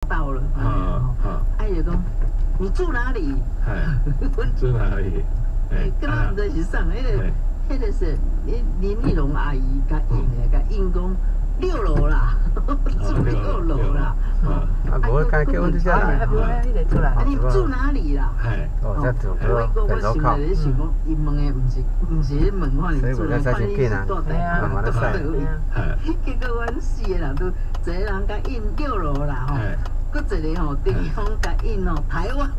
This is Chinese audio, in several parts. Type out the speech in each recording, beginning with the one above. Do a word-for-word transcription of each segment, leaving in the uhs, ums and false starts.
到了， 啊啊！ 哎就讲你住哪里？ 住哪里？ 哎，跟他唔知是啥，迄个迄个是林林丽蓉阿姨甲应诶，甲应讲六楼啦，住六楼啦。 啊，无该叫阮这些来， 无迄个出来。 啊，你住哪里啦？ 哦，这住我我在手铐。 我想来想讲，伊问诶，毋是毋是问看你住哪，看你是住台湾住哪位。结果阮四个人都一个人甲应六楼啦吼，佮一个吼对方甲应哦台湾。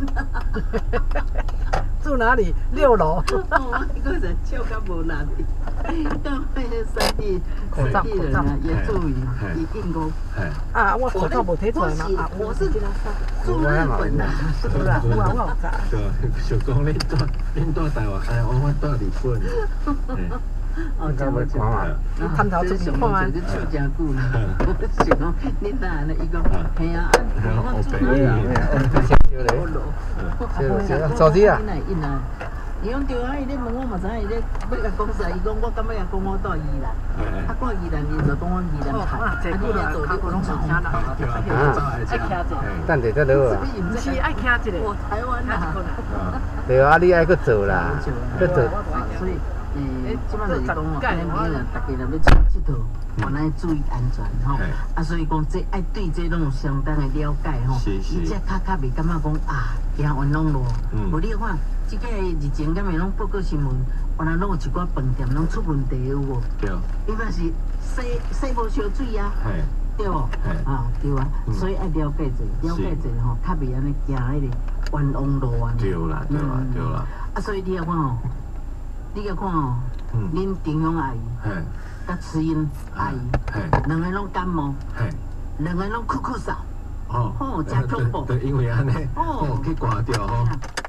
住哪里？六楼。 哦，伊个人笑甲无力的，到迄个三地三地人啊，也住伊伊应讲。 啊，我口罩无摕出来嘛，啊， 我是住日本啦， 是啦，有啊，我有查。 对，想讲你住恁住台湾，哎，我我住日本。 哦，真好笑啊！ 探头出去看啊， 你笑真久呢。我想讲，你哪安尼？伊讲，嘿啊，我住哪里？六楼。 手机啊！ 伊讲对啊，伊咧问我嘛知影，伊咧要甲讲啥？伊讲我感觉也讲我住宜兰，啊，我宜兰，伊就讲我宜兰台，啊，你咧做咧拢上车啦，爱骑者。 等下再落啊。 毋是爱骑一个。 我台湾啦。 对啊，你爱去做啦，去做。 所以。诶，即摆就是讲哦，咱囡仔大家若要出佚佗，原来注意安全吼。啊，所以讲这爱对这拢有相当的了解吼。伊这较较袂感觉讲啊，行冤枉路。无你看，即个日前敢咪拢报告新闻，原来拢有一寡饭店拢出问题有无？对。伊嘛是洗洗无烧水啊。对无？啊，对啊。所以爱了解者，了解者吼，较袂安尼行迄个冤枉路啊。 对啦，对啦，对啦。 啊，所以你要看吼。你要看哦，恁丁勇阿姨，甲慈英阿姨，两个拢感冒，两个拢咳咳嗽，哦，真恐怖。 对，因为安尼，哦，去挂掉吼。